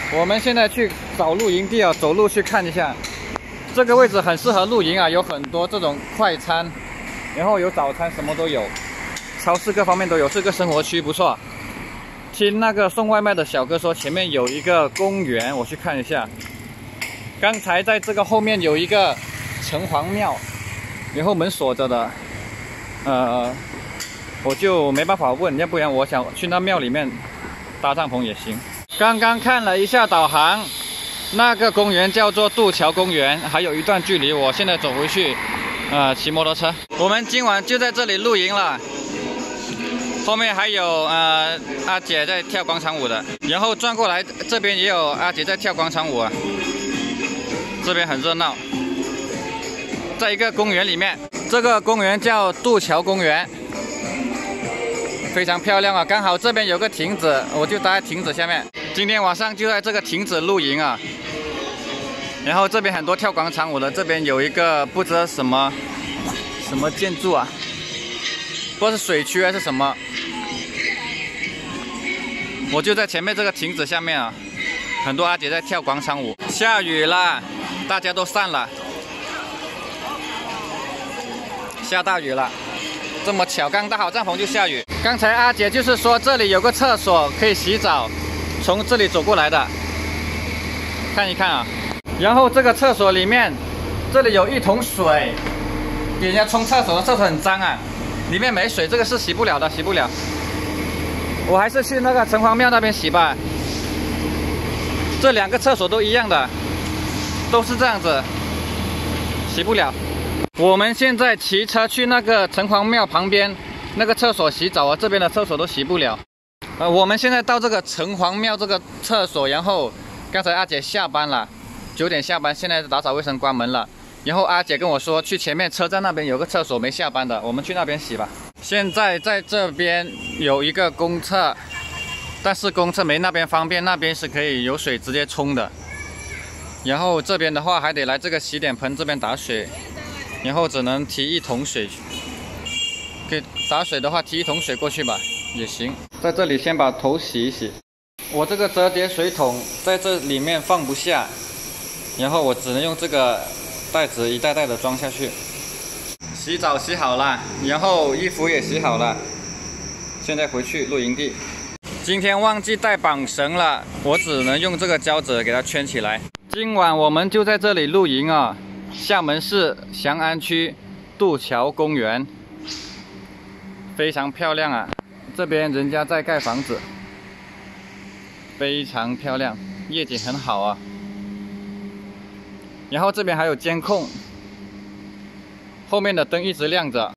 我们现在去找露营地啊，走路去看一下。这个位置很适合露营啊，有很多这种快餐，然后有早餐，什么都有，超市各方面都有，是个生活区，不错。听那个送外卖的小哥说，前面有一个公园，我去看一下。刚才在这个后面有一个城隍庙，然后门锁着的，我就没办法问，要不然我想去那庙里面搭帐篷也行。刚刚看了一下导航，那个公园叫做渡桥公园，还有一段距离，我现在走回去，骑摩托车。我们今晚就在这里露营了。后面还有阿姐在跳广场舞的，然后转过来这边也有阿姐在跳广场舞啊，这边很热闹。在一个公园里面，这个公园叫渡桥公园，非常漂亮啊！刚好这边有个亭子，我就待在亭子下面。今天晚上就在这个亭子露营啊。然后这边很多跳广场舞的，这边有一个不知道什么建筑啊，不知道是水区还是什么。我就在前面这个亭子下面啊，很多阿姐在跳广场舞。下雨了，大家都散了，下大雨了，这么巧，刚搭好帐篷就下雨。刚才阿姐就是说这里有个厕所可以洗澡，从这里走过来的，看一看啊。然后这个厕所里面，这里有一桶水，给人家冲厕所的厕所很脏啊，里面没水，这个是洗不了的，洗不了。我还是去那个城隍庙那边洗吧。这两个厕所都一样的，都是这样子，洗不了。我们现在骑车去那个城隍庙旁边那个厕所洗澡啊，这边的厕所都洗不了。我们现在到这个城隍庙这个厕所，然后刚才阿姐下班了，9点下班，现在打扫卫生关门了。然后阿姐跟我说，去前面车站那边有个厕所没下班的，我们去那边洗吧。现在在这边有一个公厕，但是公厕没那边方便，那边是可以有水直接冲的。然后这边的话还得来这个洗脸盆这边打水，然后只能提一桶水。给打水的话，提一桶水过去吧，也行。在这里先把头洗一洗。我这个折叠水桶在这里面放不下，然后我只能用这个袋子一袋袋的装下去。洗澡洗好了，然后衣服也洗好了，现在回去露营地。今天忘记带绑绳了，我只能用这个胶纸给它圈起来。今晚我们就在这里露营啊，厦门市翔安区渡桥公园，非常漂亮啊！这边人家在盖房子，非常漂亮，夜景很好啊。然后这边还有监控，后面的灯一直亮着。